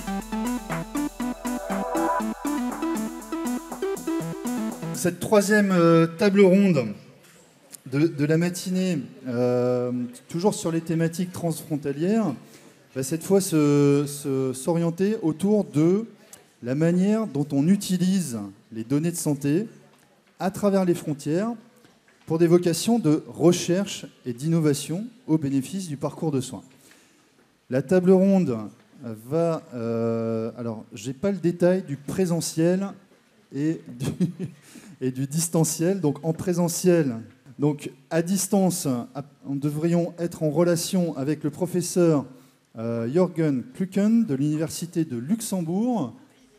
Cette troisième table ronde de la matinée, toujours sur les thématiques transfrontalières, va cette fois s'orienter autour de la manière dont on utilise les données de santé à travers les frontières pour des vocations de recherche et d'innovation au bénéfice du parcours de soins. La table ronde va... alors, je n'ai pas le détail du présentiel et du distanciel. Donc, en présentiel, donc à distance, nous devrions être en relation avec le professeur Jürgen Klucken de l'Université de Luxembourg.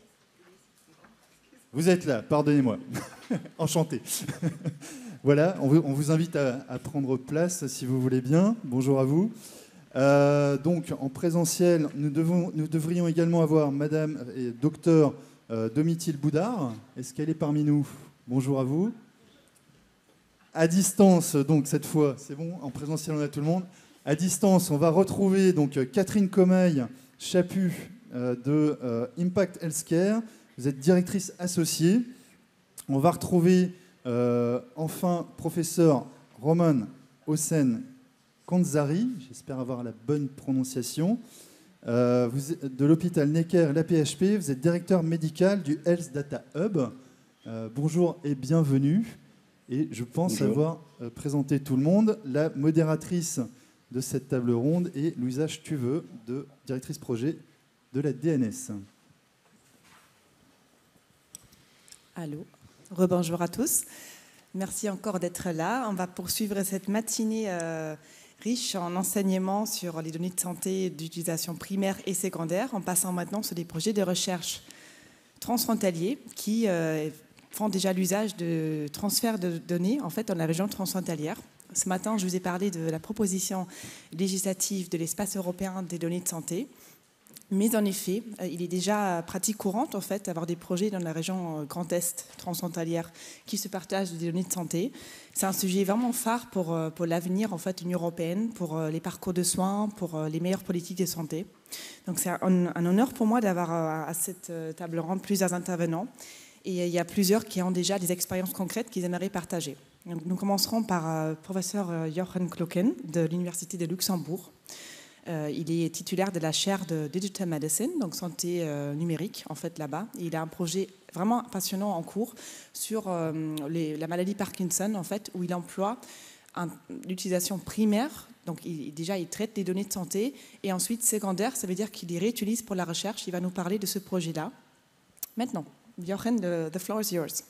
Vous êtes là, pardonnez-moi. Enchanté. Voilà, on vous invite à prendre place si vous voulez bien. Bonjour à vous. Donc, en présentiel, nous devrions également avoir Madame et Docteur Domitille Boudard. Est-ce qu'elle est parmi nous? Bonjour à vous. À distance, donc cette fois, c'est bon, en présentiel on a tout le monde. À distance, on va retrouver donc Catherine Comaille-Chaput de Impact Healthcare. Vous êtes directrice associée. On va retrouver enfin professeur Roman Hossein Kandzari, j'espère avoir la bonne prononciation, de l'hôpital Necker, la PHP. Vous êtes directeur médical du Health Data Hub. Bonjour et bienvenue. Et je pense avoir présenté tout le monde. La modératrice de cette table ronde est Louisa Stuveux, directrice projet de la DNS. Allô, rebonjour à tous. Merci encore d'être là. On va poursuivre cette matinée riche en enseignements sur les données de santé d'utilisation primaire et secondaire, en passant maintenant sur des projets de recherche transfrontaliers qui font déjà l'usage de transfert de données en fait, dans la région transfrontalière. Ce matin, je vous ai parlé de la proposition législative de l'espace européen des données de santé. Mais en effet, il est déjà pratique courante en fait, d'avoir des projets dans la région Grand Est transfrontalière qui se partagent des données de santé. C'est un sujet vraiment phare pour l'avenir en fait, de l'Union européenne, pour les parcours de soins, pour les meilleures politiques de santé. Donc c'est un honneur pour moi d'avoir à cette table ronde plusieurs intervenants. Et il y a plusieurs qui ont déjà des expériences concrètes qu'ils aimeraient partager. Donc, nous commencerons par professeur Jürgen Klucken de l'Université de Luxembourg. Il est titulaire de la chaire de Digital Medicine, donc santé numérique, en fait, là-bas. Et il a un projet vraiment passionnant en cours sur la maladie Parkinson, en fait, où il emploie l'utilisation primaire. Donc, il traite des données de santé. Et ensuite, secondaire, ça veut dire qu'il les réutilise pour la recherche. Il va nous parler de ce projet-là. Maintenant, Jürgen, the floor is yours.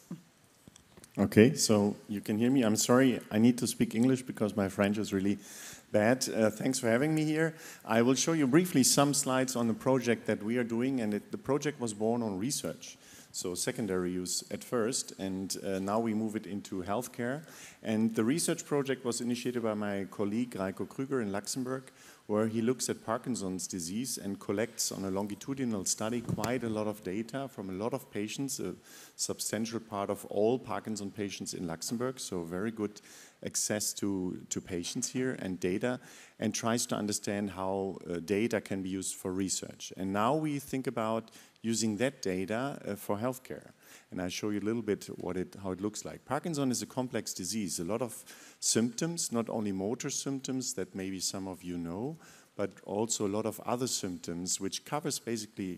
Okay, so you can hear me. I'm sorry, I need to speak English because my French is really bad. Thanks for having me here. I will show you briefly some slides on the project that we are doing, and the project was born on research. So secondary use at first, and now we move it into healthcare. And the research project was initiated by my colleague Reiko Krüger in Luxembourg, where he looks at Parkinson's disease and collects on a longitudinal study quite a lot of data from a lot of patients, a substantial part of all Parkinson patients in Luxembourg, so very good access to patients here and data, and tries to understand how data can be used for research. And now we think about using that data for healthcare. And I'll show you a little bit how it looks like. Parkinson is a complex disease. A lot of symptoms, not only motor symptoms that maybe some of you know, but also a lot of other symptoms, which covers basically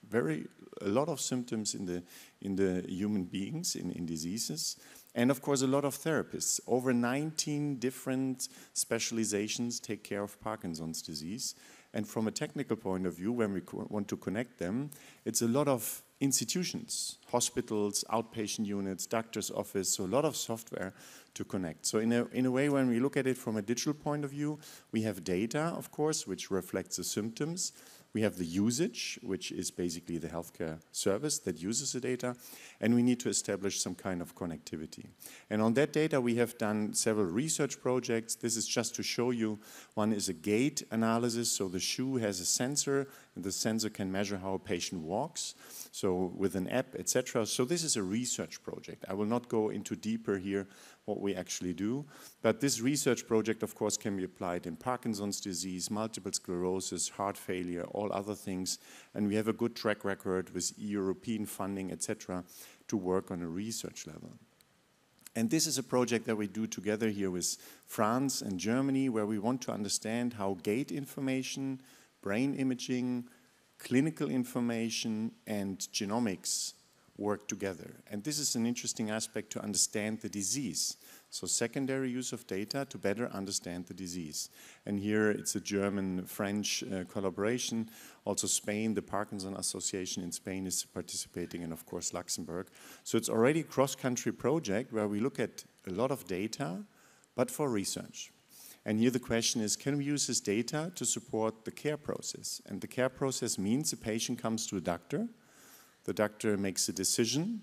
a lot of symptoms in the human beings, in diseases. And of course, a lot of therapists. Over 19 different specializations take care of Parkinson's disease. And from a technical point of view, when we want to connect them, it's a lot of institutions, hospitals, outpatient units, doctor's office, so a lot of software to connect. So in a way, when we look at it from a digital point of view, we have data, of course, which reflects the symptoms. We have the usage, which is basically the healthcare service that uses the data, and we need to establish some kind of connectivity. And on that data, we have done several research projects. This is just to show you. One is a gait analysis, so the shoe has a sensor, The sensor can measure how a patient walks, so with an app, etc. So this is a research project. I will not go into deeper here what we actually do, but this research project, of course, can be applied in Parkinson's disease, multiple sclerosis, heart failure, all other things, and we have a good track record with European funding, etc., to work on a research level. And this is a project that we do together here with France and Germany, where we want to understand how gait information, brain imaging, clinical information, and genomics work together. And this is an interesting aspect to understand the disease. So secondary use of data to better understand the disease. And here it's a German-French collaboration. Also Spain, the Parkinson Association in Spain is participating, and of course Luxembourg. So it's already a cross-country project where we look at a lot of data, but for research. And here the question is, can we use this data to support the care process? And the care process means a patient comes to a doctor, the doctor makes a decision,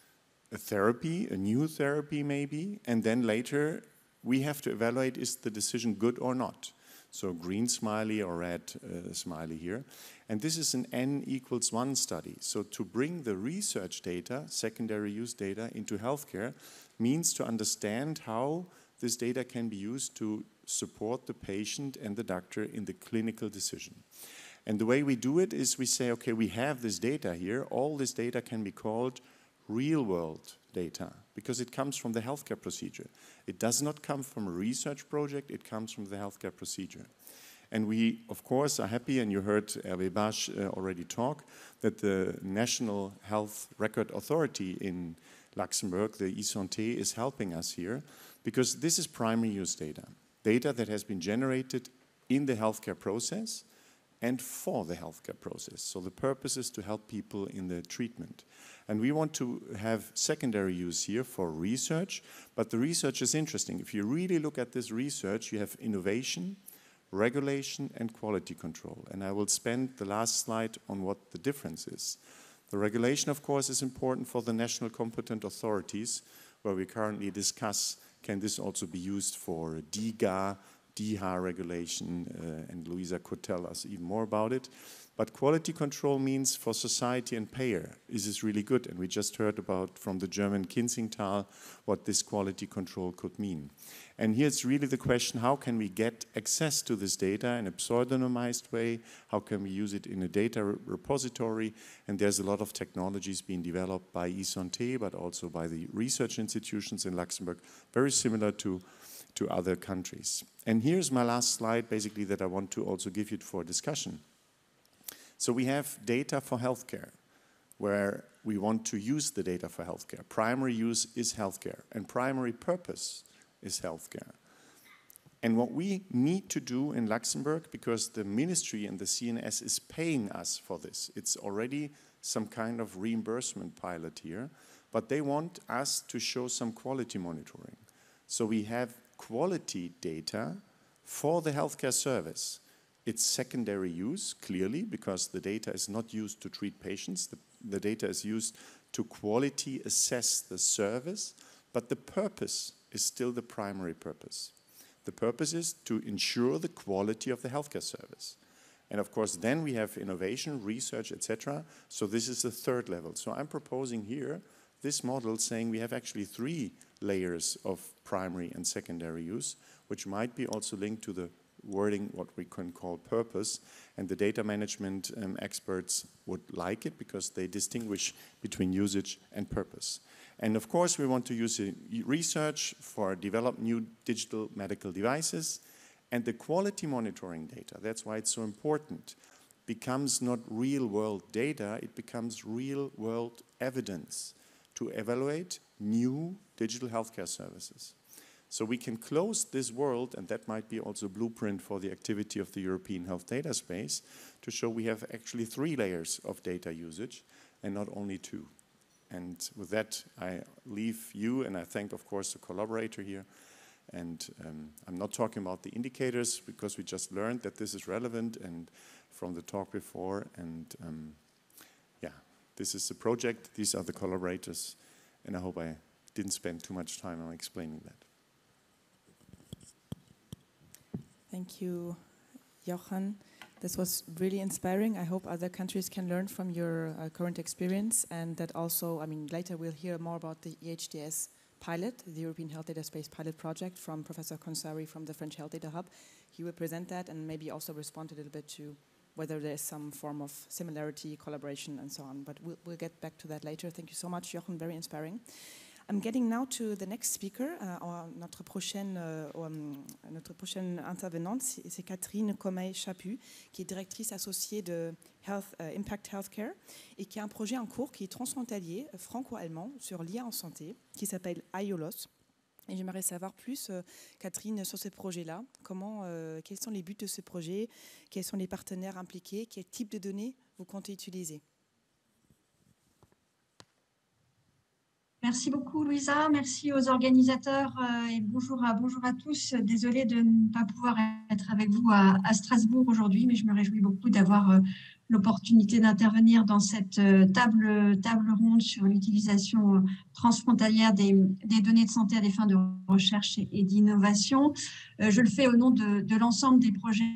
a therapy, a new therapy maybe, and then later we have to evaluate, is the decision good or not? So green smiley or red smiley here. And this is an N=1 study. So to bring the research data, secondary use data, into healthcare means to understand how this data can be used to support the patient and the doctor in the clinical decision. And the way we do it is we say, okay, we have this data here. All this data can be called real-world data because it comes from the healthcare procedure. It does not come from a research project. It comes from the healthcare procedure. And we, of course, are happy, and you heard Hervé Bache already talk, that the National Health Record Authority in Luxembourg, the e-Santé, is helping us here because this is primary use data. Data that has been generated in the healthcare process and for the healthcare process. So the purpose is to help people in the treatment. And we want to have secondary use here for research, but the research is interesting. If you really look at this research, you have innovation, regulation, and quality control. And I will spend the last slide on what the difference is. The regulation, of course, is important for the national competent authorities, where we currently discuss, can this also be used for DIGA, DIHA regulation, and Luisa could tell us even more about it. But quality control means for society and payer, is this really good? And we just heard about from the German Kinzigtal what this quality control could mean. And here it's really the question, how can we get access to this data in a pseudonymized way? How can we use it in a data repository? And there's a lot of technologies being developed by e-Santé, but also by the research institutions in Luxembourg, very similar to other countries. And here's my last slide, basically, that I want to also give you for discussion. So we have data for healthcare, where we want to use the data for healthcare. Primary use is healthcare, and primary purpose is healthcare. And what we need to do in Luxembourg, because the ministry and the CNS is paying us for this, it's already some kind of reimbursement pilot here, but they want us to show some quality monitoring. So we have quality data for the healthcare service. It's secondary use, clearly, because the data is not used to treat patients. The data is used to quality assess the service, but the purpose is still the primary purpose. The purpose is to ensure the quality of the healthcare service. And of course, then we have innovation, research, etc. So this is the third level. So I'm proposing here this model saying we have actually 3 layers of primary and secondary use, which might be also linked to the wording, what we can call purpose, and the data management experts would like it because they distinguish between usage and purpose. And of course, we want to use research for develop new digital medical devices, and the quality monitoring data, that's why it's so important, becomes not real-world data, it becomes real-world evidence to evaluate new digital healthcare services. So we can close this world, and that might be also a blueprint for the activity of the European Health Data Space, to show we have actually 3 layers of data usage and not only 2. And with that, I leave you, and I thank, of course, the collaborator here. And I'm not talking about the indicators, because we just learned that this is relevant and from the talk before. And yeah, this is the project. These are the collaborators. And I hope I didn't spend too much time on explaining that. Thank you, Jochen. This was really inspiring. I hope other countries can learn from your current experience, and that also, I mean, later we'll hear more about the EHDS pilot, the European Health Data Space pilot project from Professor Consari from the French Health Data Hub. He will present that and maybe also respond a little bit to whether there's some form of similarity, collaboration, and so on. But we'll get back to that later. Thank you so much, Jochen, very inspiring. I'm getting now to the next speaker. Notre prochaine intervenante, c'est Catherine Comay-Chaput, qui est directrice associée de Impact Healthcare et qui a un projet en cours qui est transfrontalier, franco-allemand, sur l'IA en santé, qui s'appelle IOLOS. Et j'aimerais savoir plus, Catherine, sur ce projet-là. Quels sont les buts de ce projet? Quels sont les partenaires impliqués? Quel type de données vous comptez utiliser? Merci beaucoup, Louisa. Merci aux organisateurs et bonjour à tous. Désolée de ne pas pouvoir être avec vous à Strasbourg aujourd'hui, mais je me réjouis beaucoup d'avoir l'opportunité d'intervenir dans cette table ronde sur l'utilisation transfrontalière des données de santé à des fins de recherche et d'innovation. Je le fais au nom de l'ensemble des projets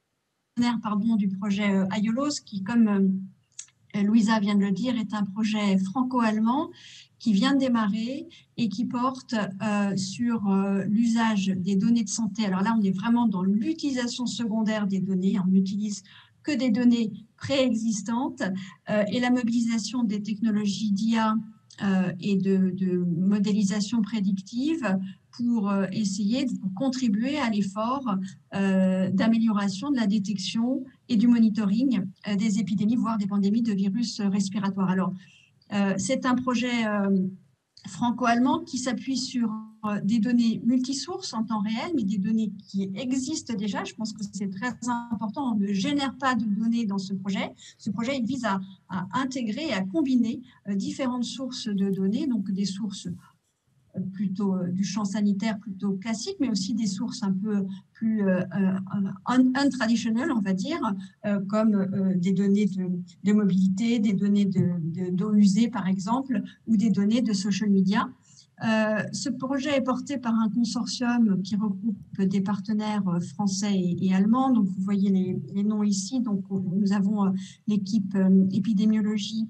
du projet IOLOS, qui, comme Louisa vient de le dire, est un projet franco-allemand qui vient de démarrer et qui porte sur l'usage des données de santé. Alors là, on est vraiment dans l'utilisation secondaire des données. On n'utilise que des données préexistantes et la mobilisation des technologies d'IA et de modélisation prédictive pour essayer de contribuer à l'effort d'amélioration de la détection et du monitoring des épidémies, voire des pandémies de virus respiratoires. Alors, c'est un projet franco-allemand qui s'appuie sur des données multisources en temps réel, mais des données qui existent déjà. Je pense que c'est très important. On ne génère pas de données dans ce projet. Ce projet, il vise à intégrer et à combiner différentes sources de données, donc des sources plutôt du champ sanitaire plutôt classique, mais aussi des sources un peu plus untraditional, on va dire, comme des données de mobilité, des données d'eau usée, par exemple, ou des données de social media. Ce projet est porté par un consortium qui regroupe des partenaires français et allemands. Donc, vous voyez les noms ici. Donc, nous avons l'équipe épidémiologie,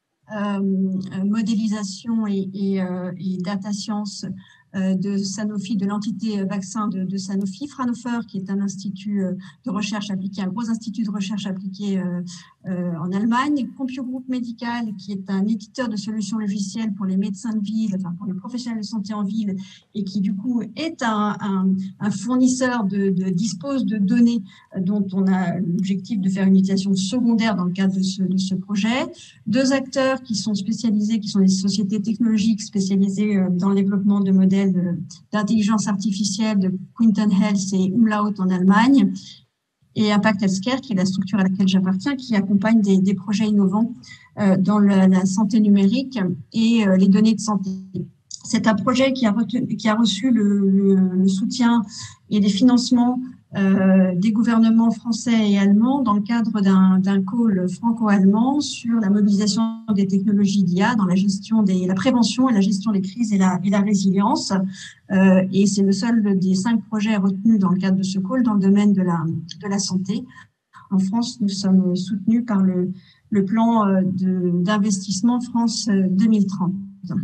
modélisation et data science de Sanofi, de l'entité vaccin de Sanofi, Fraunhofer, qui est un institut de recherche appliquée, un gros institut de recherche appliquée en Allemagne, CompuGroup Medical, qui est un éditeur de solutions logicielles pour les médecins de ville, enfin pour les professionnels de santé en ville, et qui du coup est un fournisseur dispose de données dont on a l'objectif de faire une utilisation secondaire dans le cadre de ce projet. Deux acteurs qui sont spécialisés, qui sont des sociétés technologiques spécialisées dans le développement de modèles d'intelligence artificielle de Quinton Health et Umlaut en Allemagne, et Impact Healthcare, qui est la structure à laquelle j'appartiens, qui accompagne des projets innovants dans la santé numérique et les données de santé. C'est un projet qui a reçu le soutien et des financements des gouvernements français et allemands dans le cadre d'un call franco-allemand sur la mobilisation des technologies d'IA dans la prévention et la gestion des crises et la résilience. Et c'est le seul des 5 projets retenus dans le cadre de ce call dans le domaine de la santé. En France, nous sommes soutenus par le plan d'investissement France 2030.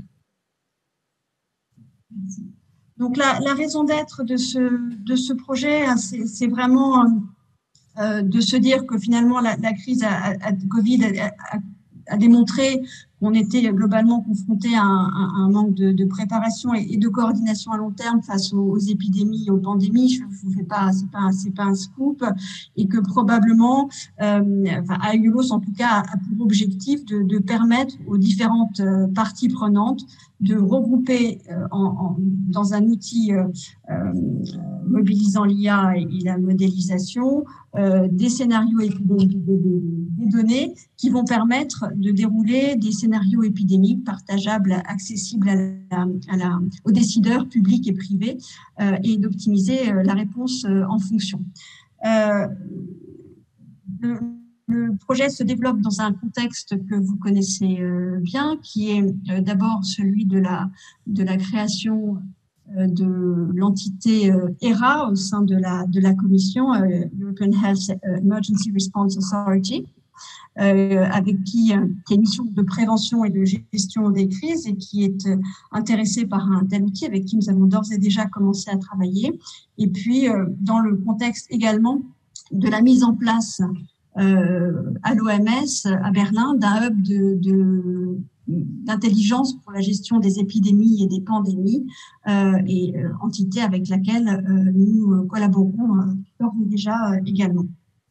Merci. Donc, la raison d'être de ce projet, c'est vraiment de se dire que finalement, la crise Covid a démontré qu'on était globalement confronté à un manque de préparation et de coordination à long terme face aux épidémies et aux pandémies. Je vous fais pas, c'est pas un scoop, et que probablement, IOLOS en tout cas a pour objectif de permettre aux différentes parties prenantes de regrouper dans un outil mobilisant l'IA et la modélisation des scénarios épidémiques, des données qui vont permettre de dérouler des scénarios épidémiques partageables, accessibles aux décideurs publics et privés et d'optimiser la réponse en fonction. Le projet se développe dans un contexte que vous connaissez bien, qui est d'abord celui de la création de l'entité ERA au sein de la Commission, European Health Emergency Response Authority, avec qui est une mission de prévention et de gestion des crises et qui est intéressée par un tel outil avec qui nous avons d'ores et déjà commencé à travailler. Et puis, dans le contexte également de la mise en place à l'OMS, à Berlin, d'un hub d'intelligence pour la gestion des épidémies et des pandémies, et entité avec laquelle nous collaborons d'ores et déjà également.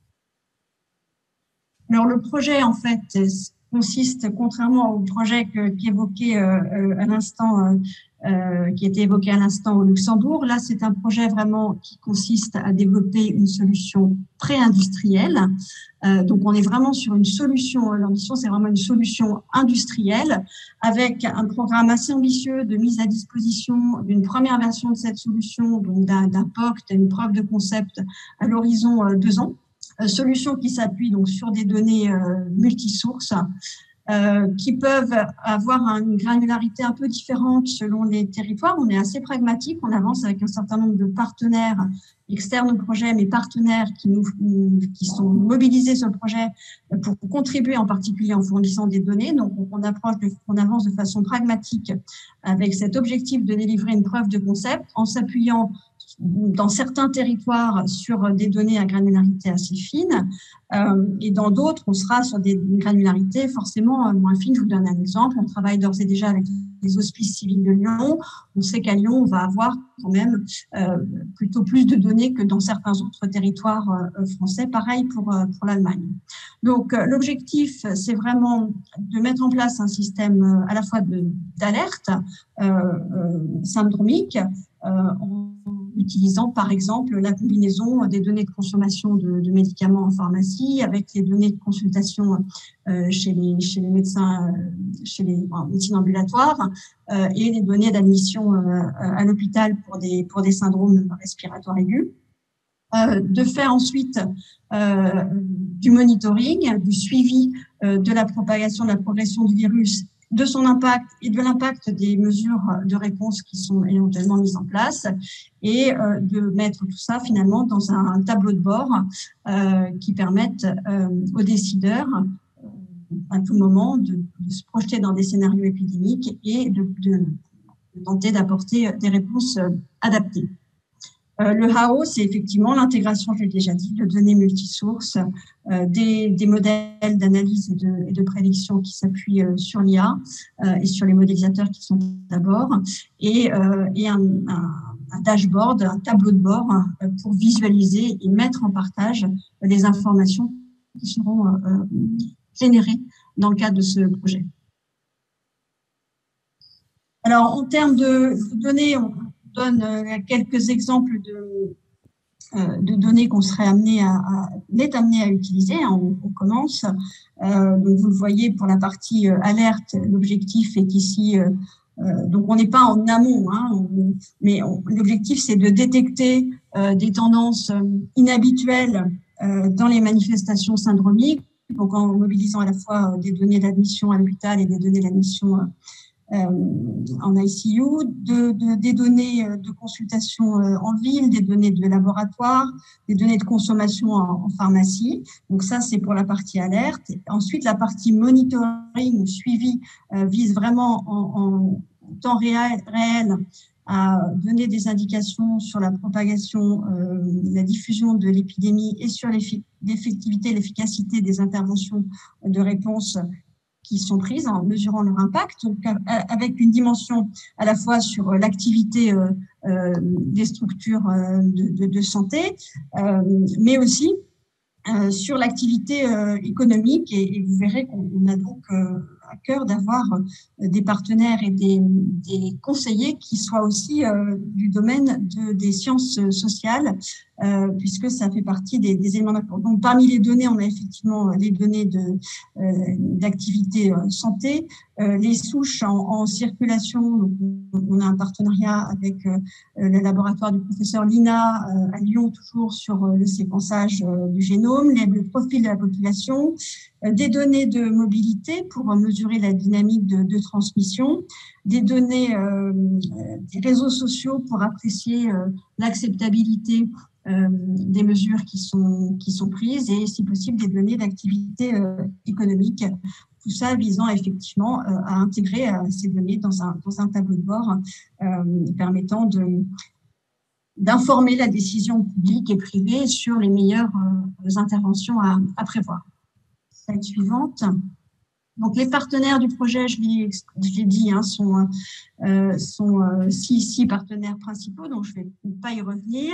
Alors, le projet, en fait, consiste, contrairement au projet qu'évoquait à l'instant, qui était évoqué à l'instant au Luxembourg, là, c'est un projet vraiment qui consiste à développer une solution pré-industrielle. Donc, on est vraiment sur une solution, l'ambition, c'est vraiment une solution industrielle avec un programme assez ambitieux de mise à disposition d'une première version de cette solution, donc d'un POC, d'une preuve de concept à l'horizon 2 ans. Solutions qui s'appuient donc sur des données multisources qui peuvent avoir une granularité un peu différente selon les territoires. On est assez pragmatique, on avance avec un certain nombre de partenaires externes au projet, mais partenaires qui sont mobilisés sur le projet pour contribuer en particulier en fournissant des données. Donc, on avance de façon pragmatique avec cet objectif de délivrer une preuve de concept en s'appuyant dans certains territoires sur des données à granularité assez fine, et dans d'autres, on sera sur des granularités forcément moins fines. Je vous donne un exemple. On travaille d'ores et déjà avec les hospices civils de Lyon. On sait qu'à Lyon, on va avoir quand même plutôt plus de données que dans certains autres territoires français. Pareil pour l'Allemagne. Donc, l'objectif, c'est vraiment de mettre en place un système à la fois d'alerte syndromique, en utilisant par exemple la combinaison des données de consommation de médicaments en pharmacie avec les données de consultation chez les médecins, en médecine ambulatoire, et les données d'admission à l'hôpital pour des syndromes respiratoires aigus. De faire ensuite du monitoring, du suivi de la propagation, de la progression du virus, de son impact et de l'impact des mesures de réponse qui sont éventuellement mises en place, et de mettre tout ça finalement dans un tableau de bord qui permette aux décideurs à tout moment de se projeter dans des scénarios épidémiques et de tenter d'apporter des réponses adaptées. Le HAO, c'est effectivement l'intégration, je l'ai déjà dit, de données multisources, des modèles d'analyse et de prédiction qui s'appuient sur l'IA et sur les modélisateurs qui sont d'abord, et un dashboard, un tableau de bord pour visualiser et mettre en partage les informations qui seront générées dans le cadre de ce projet. Alors, en termes de données, on donne quelques exemples de données qu'on serait amené à utiliser. On commence. Donc, vous le voyez pour la partie alerte, l'objectif est ici. Donc, on n'est pas en amont, mais l'objectif, c'est de détecter des tendances inhabituelles dans les manifestations syndromiques, donc en mobilisant à la fois des données d'admission à l'hôpital et des données d'admission en ICU, des données de consultation en ville, des données de laboratoire, des données de consommation en pharmacie. Donc ça, c'est pour la partie alerte. Ensuite, la partie monitoring ou suivi vise vraiment en temps réel à donner des indications sur la propagation, la diffusion de l'épidémie et sur l'effectivité, l'efficacité des interventions de réponse qui sont prises en mesurant leur impact, donc avec une dimension à la fois sur l'activité des structures de santé, mais aussi sur l'activité économique. Et vous verrez qu'on a donc à cœur d'avoir des partenaires et des conseillers qui soient aussi du domaine des sciences sociales puisque ça fait partie des éléments d'accord. Donc, parmi les données, on a effectivement les données d'activité santé, les souches en circulation. Donc, on a un partenariat avec le laboratoire du professeur Lina à Lyon, toujours sur le séquençage du génome, le profil de la population, des données de mobilité pour mesurer la dynamique de transmission, des données des réseaux sociaux pour apprécier l'acceptabilité des mesures qui sont prises et, si possible, des données d'activité économique. Tout ça visant effectivement à intégrer ces données dans un tableau de bord permettant d'informer la décision publique et privée sur les meilleures interventions à prévoir. Slide suivante. Donc, les partenaires du projet, je l'ai dit, hein, sont six partenaires principaux, donc je ne vais pas y revenir.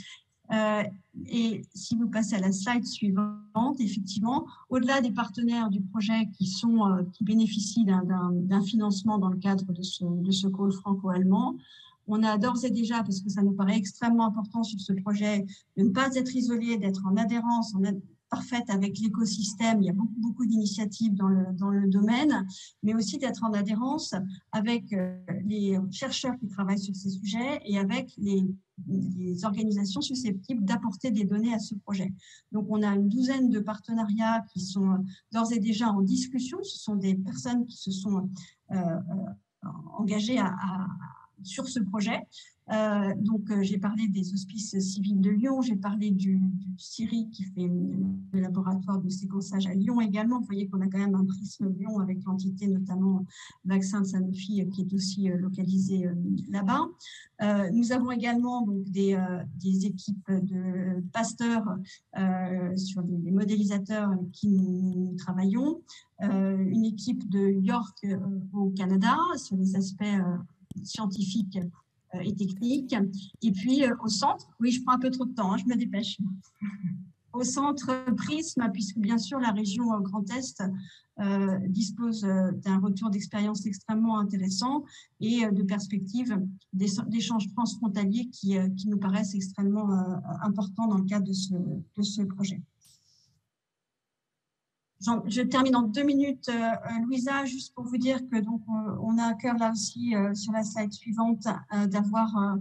Et si vous passez à la slide suivante, effectivement, au-delà des partenaires du projet qui bénéficient d'un financement dans le cadre de ce call franco-allemand, on a d'ores et déjà, parce que ça nous paraît extrêmement important sur ce projet, de ne pas être isolé, d'être en adhérence, parfaite avec l'écosystème. Il y a beaucoup d'initiatives dans le domaine, mais aussi d'être en adhérence avec les chercheurs qui travaillent sur ces sujets et avec les organisations susceptibles d'apporter des données à ce projet. Donc, on a une douzaine de partenariats qui sont d'ores et déjà en discussion. Ce sont des personnes qui se sont engagées sur ce projet. J'ai parlé des hospices civils de Lyon, j'ai parlé du CIRI qui fait le laboratoire de séquençage à Lyon également. Vous voyez qu'on a quand même un prisme Lyon avec l'entité notamment Vaccin de Sanofi qui est aussi localisée là-bas. Nous avons également donc, des équipes de Pasteur sur les modélisateurs avec qui nous travaillons, une équipe de York au Canada sur les aspects scientifiques et techniques. Et puis au centre, oui, je prends un peu trop de temps, hein, je me dépêche. Au centre Prisme, puisque bien sûr la région Grand Est dispose d'un retour d'expérience extrêmement intéressant et de perspectives d'échanges transfrontaliers qui nous paraissent extrêmement importants dans le cadre de ce projet. Je termine en 2 minutes, Louisa, juste pour vous dire que donc on a à cœur là aussi sur la slide suivante d'avoir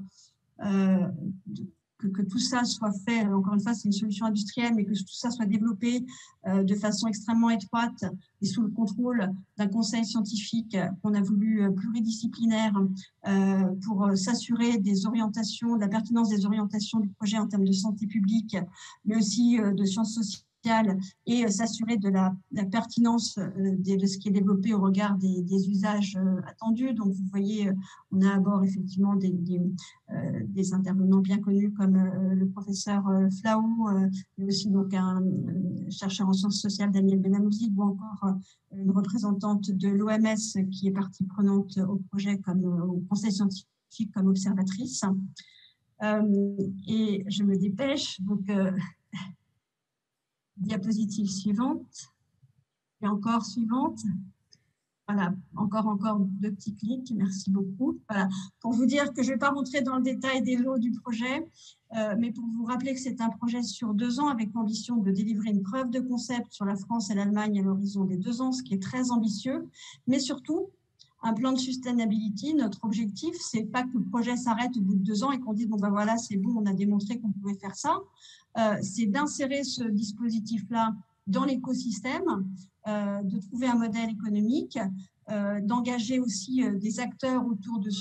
que tout ça soit fait. Encore une fois, c'est une solution industrielle, mais que tout ça soit développé de façon extrêmement étroite et sous le contrôle d'un conseil scientifique qu'on a voulu pluridisciplinaire pour s'assurer des orientations, de la pertinence des orientations du projet en termes de santé publique, mais aussi de sciences sociales, et s'assurer de la pertinence de ce qui est développé au regard des usages attendus. Donc, vous voyez, on a à bord effectivement des intervenants bien connus comme le professeur Flaou, mais aussi donc un chercheur en sciences sociales, Daniel Benamouzi, ou encore une représentante de l'OMS qui est partie prenante au projet au conseil scientifique comme observatrice. Et je me dépêche, donc diapositive suivante, et encore suivante. Voilà, encore 2 petits clics, merci beaucoup. Voilà, pour vous dire que je ne vais pas rentrer dans le détail des lots du projet, mais pour vous rappeler que c'est un projet sur 2 ans avec l'ambition de délivrer une preuve de concept sur la France et l'Allemagne à l'horizon des 2 ans, ce qui est très ambitieux, mais surtout un plan de sustainability. Notre objectif, ce n'est pas que le projet s'arrête au bout de 2 ans et qu'on dise bon ben voilà, c'est bon, on a démontré qu'on pouvait faire ça. C'est d'insérer ce dispositif-là dans l'écosystème, de trouver un modèle économique, d'engager aussi des acteurs autour de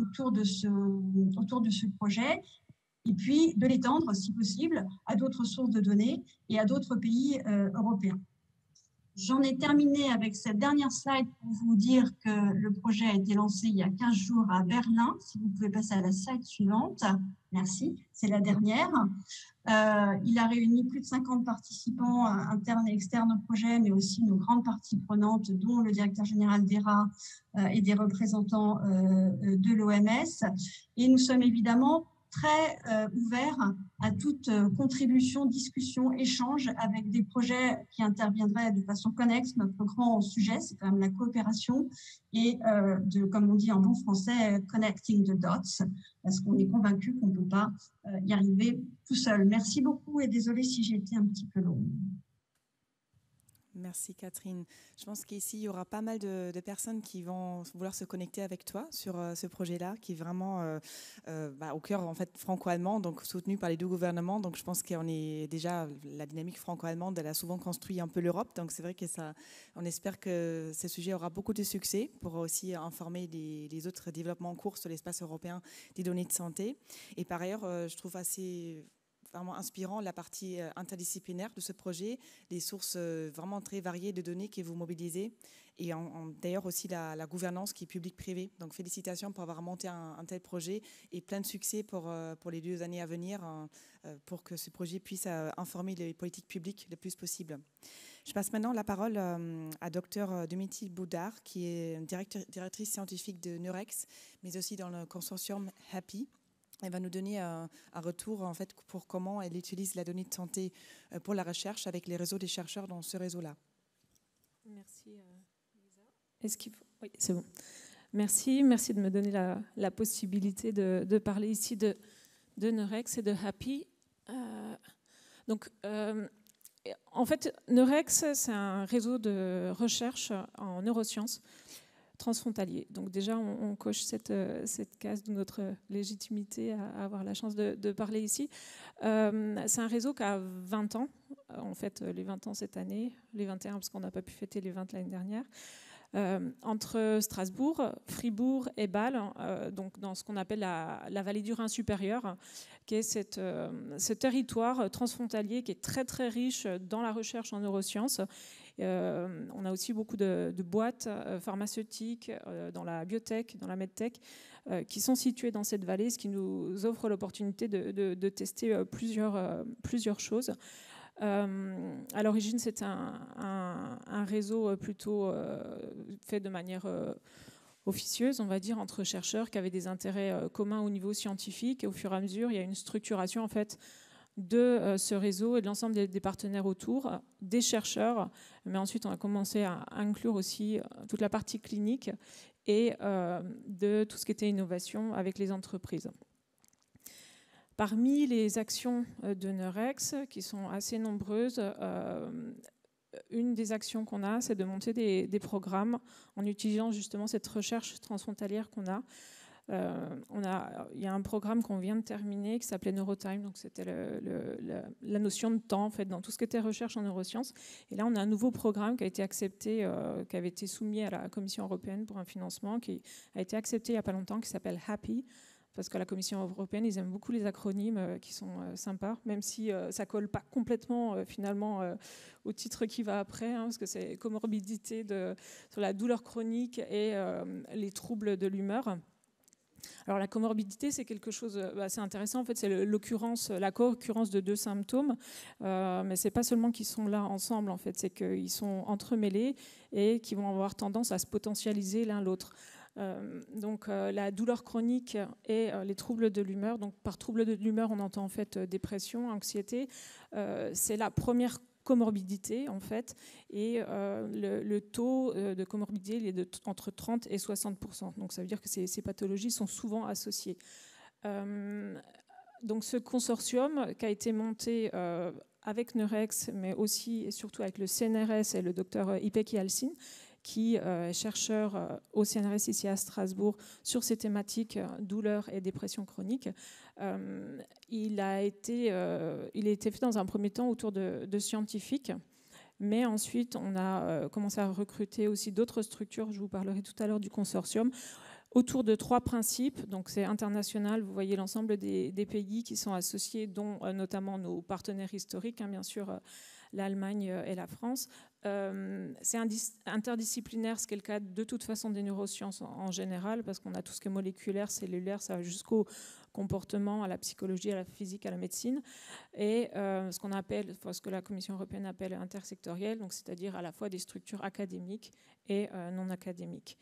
ce projet, et puis de l'étendre, si possible, à d'autres sources de données et à d'autres pays européens. J'en ai terminé avec cette dernière slide pour vous dire que le projet a été lancé il y a 15 jours à Berlin. Si vous pouvez passer à la slide suivante. Merci, c'est la dernière. Il a réuni plus de 50 participants internes et externes au projet, mais aussi nos grandes parties prenantes, dont le directeur général d'ERA et des représentants de l'OMS. Et nous sommes évidemment très ouvert à toute contribution, discussion, échange avec des projets qui interviendraient de façon connexe. Notre grand sujet, c'est quand même la coopération et, comme on dit en bon français, connecting the dots, parce qu'on est convaincu qu'on ne peut pas y arriver tout seul. Merci beaucoup et désolée si j'ai été un petit peu longue. Merci Catherine. Je pense qu'ici, il y aura pas mal de personnes qui vont vouloir se connecter avec toi sur ce projet-là, qui est vraiment au cœur en fait, franco-allemand, donc soutenu par les deux gouvernements. Donc je pense qu'on est déjà, la dynamique franco-allemande, elle a souvent construit un peu l'Europe. Donc c'est vrai que on espère que ce sujet aura beaucoup de succès pour aussi informer les autres développements en cours sur l'espace européen des données de santé. Et par ailleurs, je trouve assez vraiment inspirant la partie interdisciplinaire de ce projet, les sources vraiment très variées de données que vous mobilisez et d'ailleurs aussi la gouvernance qui est publique-privée. Donc félicitations pour avoir monté un tel projet et plein de succès pour les 2 années à venir pour que ce projet puisse informer les politiques publiques le plus possible. Je passe maintenant la parole à Dr Dimitri Boudard, qui est directrice scientifique de Neurex, mais aussi dans le consortium HAPI. Elle va nous donner un retour en fait, pour comment elle utilise la donnée de santé pour la recherche avec les réseaux des chercheurs dans ce réseau-là. Merci Lisa. Est-ce qu'il faut... Oui, c'est bon. Merci de me donner la possibilité de parler ici de Neurex et de HAPI. En fait, Neurex, c'est un réseau de recherche en neurosciences transfrontalier. Donc déjà, on coche cette case de notre légitimité à avoir la chance de parler ici. C'est un réseau qui a 20 ans, en fait les 20 ans cette année, les 21 parce qu'on n'a pas pu fêter les 20 l'année dernière, entre Strasbourg, Fribourg et Bâle, donc dans ce qu'on appelle la vallée du Rhin supérieur, qui est ce territoire transfrontalier qui est très très riche dans la recherche en neurosciences. On a aussi beaucoup de boîtes pharmaceutiques dans la biotech, dans la medtech, qui sont situées dans cette vallée, ce qui nous offre l'opportunité de tester plusieurs choses. À l'origine, c'est un réseau plutôt fait de manière officieuse, on va dire, entre chercheurs qui avaient des intérêts communs au niveau scientifique. Et au fur et à mesure, il y a une structuration en fait de ce réseau et de l'ensemble des partenaires autour, des chercheurs, mais ensuite on a commencé à inclure aussi toute la partie clinique et de tout ce qui était innovation avec les entreprises. Parmi les actions de Neurex, qui sont assez nombreuses, une des actions qu'on a, c'est de monter des programmes en utilisant justement cette recherche transfrontalière qu'on a. Il y a un programme qu'on vient de terminer qui s'appelait Neurotime, donc c'était la notion de temps en fait, dans tout ce qui était recherche en neurosciences. Et là, on a un nouveau programme qui a été accepté, qui avait été soumis à la Commission européenne pour un financement, qui a été accepté il n'y a pas longtemps, qui s'appelle HAPI, parce que la Commission européenne, ils aiment beaucoup les acronymes qui sont sympas, même si ça ne colle pas complètement finalement au titre qui va après, parce que c'est comorbidité sur la douleur chronique et les troubles de l'humeur. Alors la comorbidité, c'est quelque chose assez intéressant. En fait, c'est la co-occurrence de 2 symptômes, mais c'est pas seulement qu'ils sont là ensemble. En fait, c'est qu'ils sont entremêlés et qu'ils vont avoir tendance à se potentialiser l'un l'autre. Donc la douleur chronique et les troubles de l'humeur. Donc par troubles de l'humeur, on entend en fait dépression, anxiété. C'est la première comorbidité en fait, et le taux de comorbidité il est entre 30 et 60%. Donc ça veut dire que ces pathologies sont souvent associées. Donc ce consortium qui a été monté avec Neurex, mais aussi et surtout avec le CNRS et le docteur Ipek Yalcin, qui est chercheur au CNRS ici à Strasbourg sur ces thématiques douleur et dépression chronique. Il a été fait dans un premier temps autour de scientifiques, mais ensuite on a commencé à recruter aussi d'autres structures, je vous parlerai tout à l'heure du consortium, autour de 3 principes. Donc c'est international, vous voyez l'ensemble des pays qui sont associés, dont notamment nos partenaires historiques, bien sûr l'Allemagne et la France. C'est interdisciplinaire, ce qui est le cas de toute façon des neurosciences en général, parce qu'on a tout ce qui est moléculaire, cellulaire, ça va jusqu'au comportement, à la psychologie, à la physique, à la médecine, et ce que la Commission européenne appelle intersectoriel, donc c'est-à-dire à la fois des structures académiques et non académiques.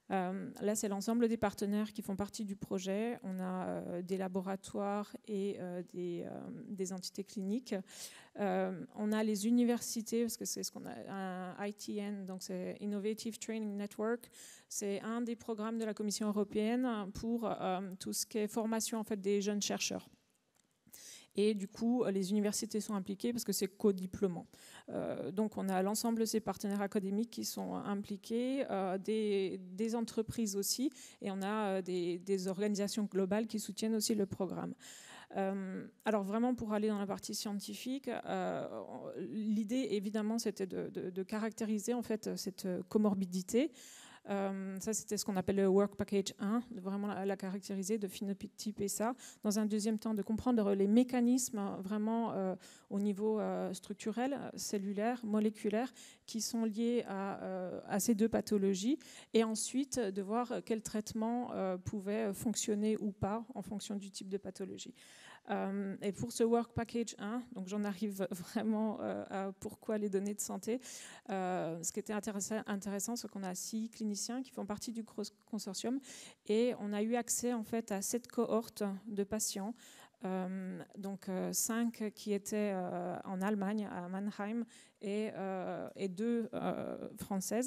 Là, c'est l'ensemble des partenaires qui font partie du projet. On a des laboratoires et des entités cliniques. On a les universités, parce que c'est ce qu'on a, un ITN, donc c'est Innovative Training Network. C'est un des programmes de la Commission européenne pour tout ce qui est formation en fait, des jeunes chercheurs. Et du coup, les universités sont impliquées parce que c'est co-diplômant. Donc, on a l'ensemble de ces partenaires académiques qui sont impliqués, des entreprises aussi, et on a des organisations globales qui soutiennent aussi le programme. Alors vraiment, pour aller dans la partie scientifique, l'idée, évidemment, c'était de caractériser en fait cette comorbidité. Ça, c'était ce qu'on appelle le Work Package 1, de vraiment la caractériser, de phénotyper ça. Dans un deuxième temps, de comprendre les mécanismes vraiment au niveau structurel, cellulaire, moléculaire, qui sont liés à ces deux pathologies. Et ensuite, de voir quel traitement pouvait fonctionner ou pas en fonction du type de pathologie. Et pour ce Work Package 1, donc j'en arrive vraiment à pourquoi les données de santé. Ce qui était intéressant, c'est qu'on a 6 cliniciens qui font partie du consortium et on a eu accès en fait à 7 cohortes de patients. Donc 5 qui étaient en Allemagne, à Mannheim, et 2 françaises.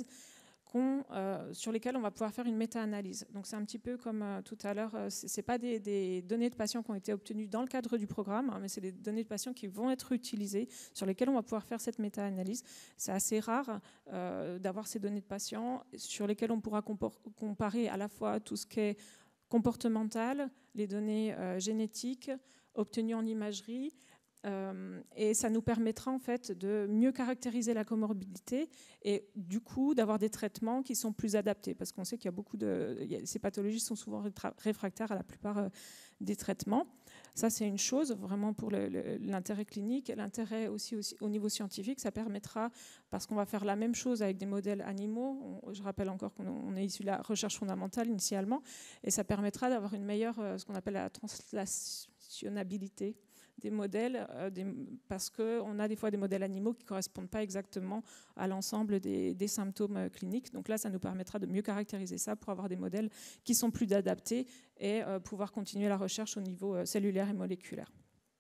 Sur lesquels on va pouvoir faire une méta-analyse. Donc c'est un petit peu comme tout à l'heure, ce n'est pas des données de patients qui ont été obtenues dans le cadre du programme, mais c'est des données de patients qui vont être utilisées, sur lesquelles on va pouvoir faire cette méta-analyse. C'est assez rare d'avoir ces données de patients sur lesquelles on pourra comparer à la fois tout ce qui est comportemental, les données génétiques obtenues en imagerie, et ça nous permettra en fait de mieux caractériser la comorbidité et du coup d'avoir des traitements qui sont plus adaptés parce qu'on sait qu'il y a ces pathologies sont souvent réfractaires à la plupart des traitements. Ça c'est une chose vraiment pour l'intérêt clinique, l'intérêt aussi au niveau scientifique, ça permettra parce qu'on va faire la même chose avec des modèles animaux. Je rappelle encore qu'on est issu de la recherche fondamentale initialement et ça permettra d'avoir une meilleure ce qu'on appelle la translationnabilité des modèles, parce qu'on a des fois des modèles animaux qui ne correspondent pas exactement à l'ensemble des symptômes cliniques. Donc là, ça nous permettra de mieux caractériser ça pour avoir des modèles qui sont plus adaptés et pouvoir continuer la recherche au niveau cellulaire et moléculaire.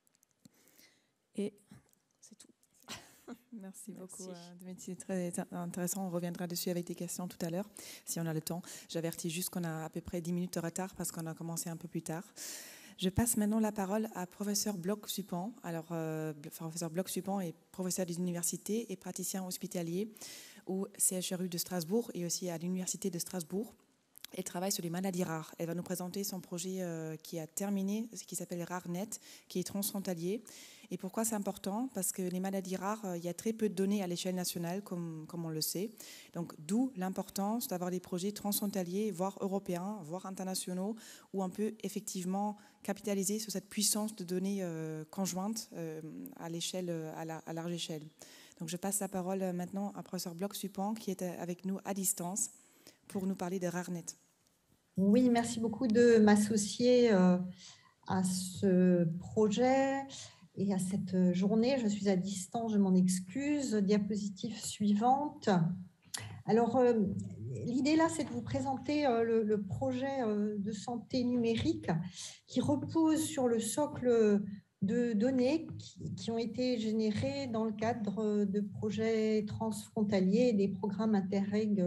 Et c'est tout. Merci beaucoup, Dimitri. C'est très intéressant. On reviendra dessus avec des questions tout à l'heure, si on a le temps. J'avertis juste qu'on a à peu près 10 minutes de retard parce qu'on a commencé un peu plus tard. Je passe maintenant la parole à professeur Bloch-Suppan. Alors, professeur Bloch-Suppan est professeur des universités et praticien hospitalier au CHRU de Strasbourg et aussi à l'Université de Strasbourg. Elle travaille sur les maladies rares. Elle va nous présenter son projet qui a terminé, qui s'appelle RareNet, qui est transfrontalier. Et pourquoi c'est important? Parce que les maladies rares, il y a très peu de données à l'échelle nationale, comme on le sait. Donc, d'où l'importance d'avoir des projets transfrontaliers, voire européens, voire internationaux, où on peut effectivement capitaliser sur cette puissance de données conjointes à l'échelle, à large échelle. Donc, je passe la parole maintenant à professeur Bloch-Suppan, qui est avec nous à distance, pour nous parler de RareNet. Oui, merci beaucoup de m'associer à ce projet et à cette journée. Je suis à distance, je m'en excuse. Diapositive suivante. Alors, l'idée là, c'est de vous présenter le projet de santé numérique qui repose sur le socle de données qui ont été générées dans le cadre de projets transfrontaliers et des programmes Interreg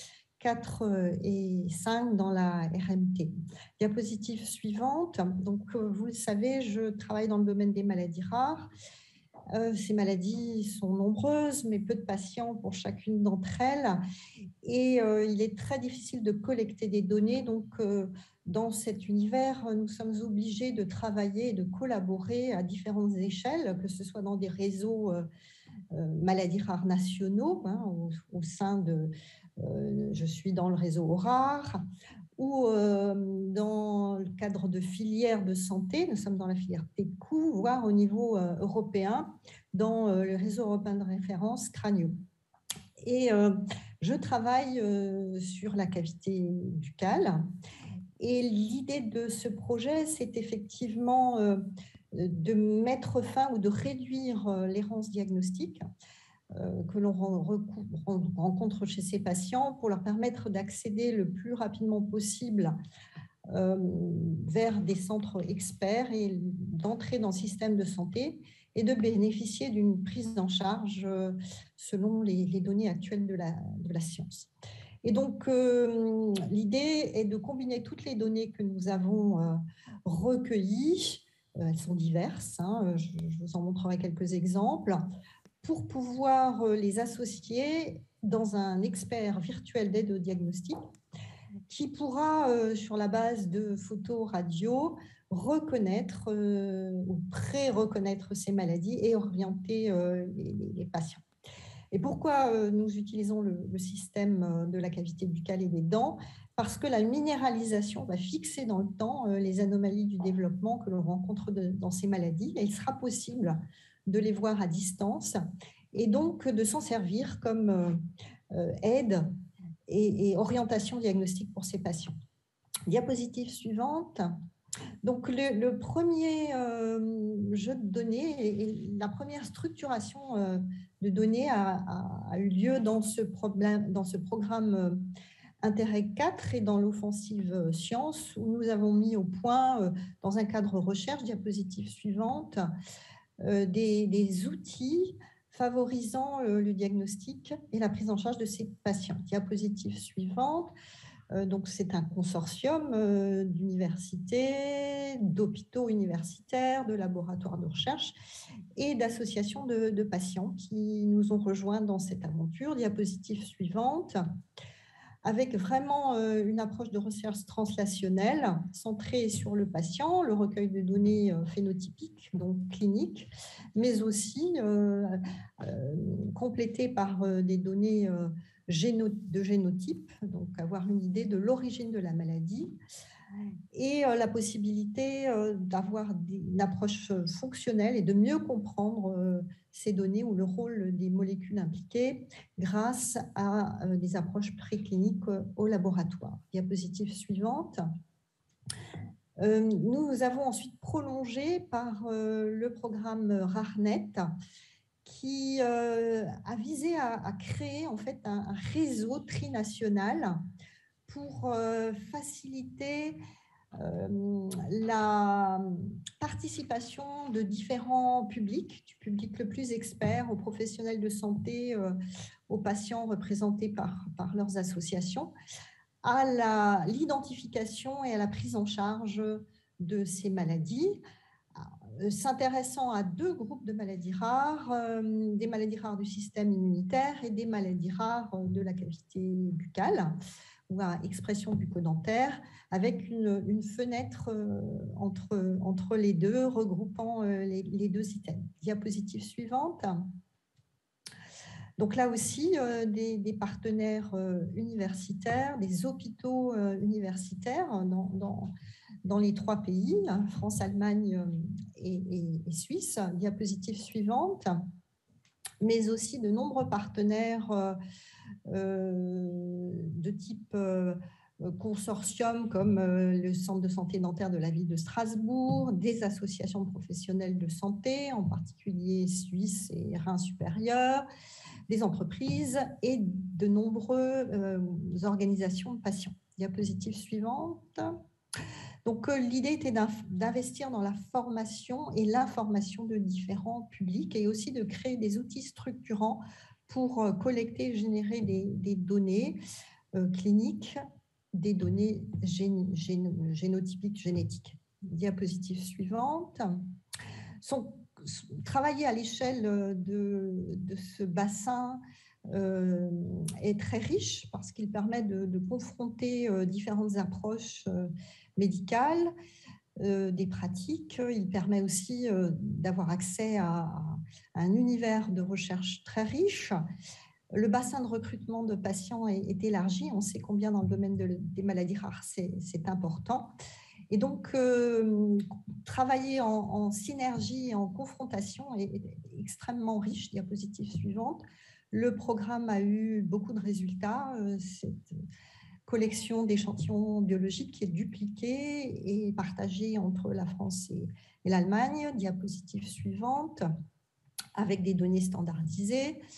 4 et 5 dans la RMT. Diapositive suivante. Donc, vous le savez, je travaille dans le domaine des maladies rares. Ces maladies sont nombreuses, mais peu de patients pour chacune d'entre elles. Et il est très difficile de collecter des données. Donc, dans cet univers, nous sommes obligés de travailler et de collaborer à différentes échelles, que ce soit dans des réseaux maladies rares nationaux, hein, au sein de... je suis dans le réseau RARE, ou dans le cadre de filières de santé, nous sommes dans la filière TECU, voire au niveau européen, dans le réseau européen de référence Cranio. Et je travaille sur la cavité buccale. Et l'idée de ce projet, c'est effectivement de mettre fin ou de réduire l'errance diagnostique que l'on rencontre chez ces patients pour leur permettre d'accéder le plus rapidement possible vers des centres experts et d'entrer dans le système de santé et de bénéficier d'une prise en charge selon les données actuelles de la science. Et donc, l'idée est de combiner toutes les données que nous avons recueillies, elles sont diverses, hein, je vous en montrerai quelques exemples, pour pouvoir les associer dans un expert virtuel d'aide au diagnostic qui pourra, sur la base de photos radio, reconnaître ou pré-reconnaître ces maladies et orienter les patients. Et pourquoi nous utilisons le système de la cavité buccale et des dents? Parce que la minéralisation va fixer dans le temps les anomalies du développement que l'on rencontre dans ces maladies. Et il sera possible de les voir à distance et donc de s'en servir comme aide et orientation diagnostique pour ces patients. Diapositive suivante. Donc, le premier jeu de données et la première structuration de données a eu lieu dans ce programme Interreg 4 et dans l'offensive sciences, où nous avons mis au point, dans un cadre recherche, diapositive suivante, des outils favorisant le diagnostic et la prise en charge de ces patients. Diapositive suivante. Donc, c'est un consortium d'universités, d'hôpitaux universitaires, de laboratoires de recherche et d'associations de patients qui nous ont rejoints dans cette aventure. Diapositive suivante. Avec vraiment une approche de recherche translationnelle centrée sur le patient, le recueil de données phénotypiques, donc cliniques, mais aussi complétées par des données de génotype, donc avoir une idée de l'origine de la maladie, et la possibilité d'avoir une approche fonctionnelle et de mieux comprendre ces données ou le rôle des molécules impliquées grâce à des approches précliniques au laboratoire. Diapositive suivante. Nous avons ensuite prolongé par le programme RARNet qui a visé à créer en fait un réseau trinational pour faciliter la participation de différents publics, du public le plus expert, aux professionnels de santé, aux patients représentés par leurs associations, à l'identification et à la prise en charge de ces maladies, s'intéressant à deux groupes de maladies rares, des maladies rares du système immunitaire et des maladies rares de la cavité buccale ou à expression bucco-dentaire, avec une fenêtre entre les deux, regroupant les deux items. Diapositive suivante. Donc là aussi, des partenaires universitaires, des hôpitaux universitaires dans les trois pays, France, Allemagne et Suisse. Diapositive suivante. Mais aussi de nombreux partenaires de type consortium comme le Centre de santé dentaire de la ville de Strasbourg, des associations professionnelles de santé, en particulier Suisse et Rhin supérieur, des entreprises et de nombreuses organisations de patients. Diapositive suivante. Donc, l'idée était d'investir dans la formation et l'information de différents publics et aussi de créer des outils structurants pour collecter et générer des données cliniques, des données génotypiques, génétiques. Diapositive suivante. Travailler à l'échelle de ce bassin est très riche parce qu'il permet de confronter différentes approches médicales, des pratiques. Il permet aussi d'avoir accès à un univers de recherche très riche. Le bassin de recrutement de patients est élargi. On sait combien dans le domaine des maladies rares, c'est important. Et donc, travailler en synergie et en confrontation est extrêmement riche. Diapositive suivante. Le programme a eu beaucoup de résultats. Cette collection d'échantillons biologiques qui est dupliquée et partagée entre la France et l'Allemagne. Diapositive suivante. Avec des données standardisées.